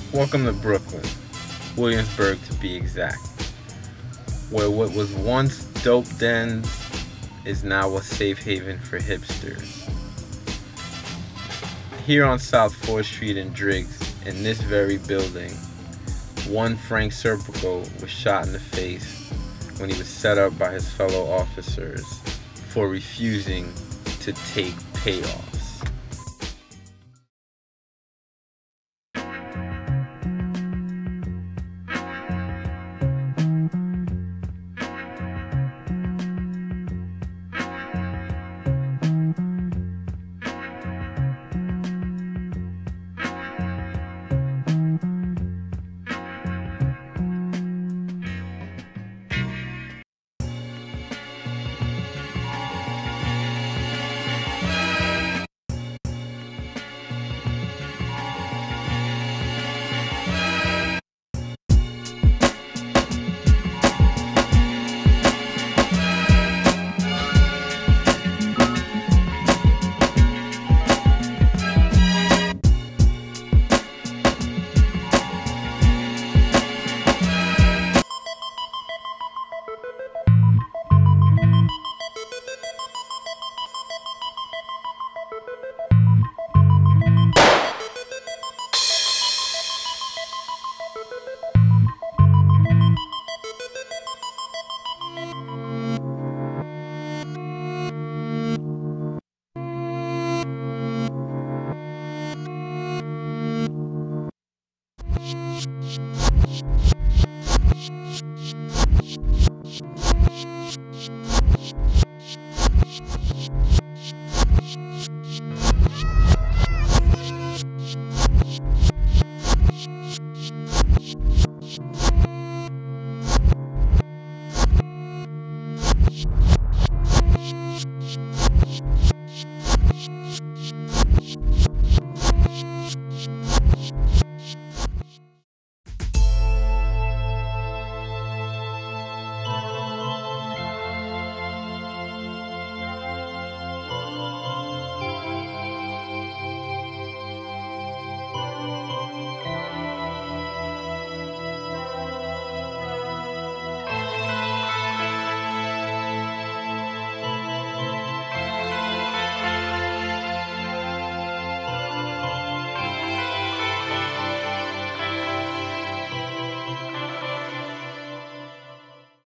Welcome to Brooklyn, Williamsburg to be exact, where what was once dope dens is now a safe haven for hipsters. Here on South 4th Street in Driggs, in this very building, one Frank Serpico was shot in the face when he was set up by his fellow officers for refusing to take payoffs.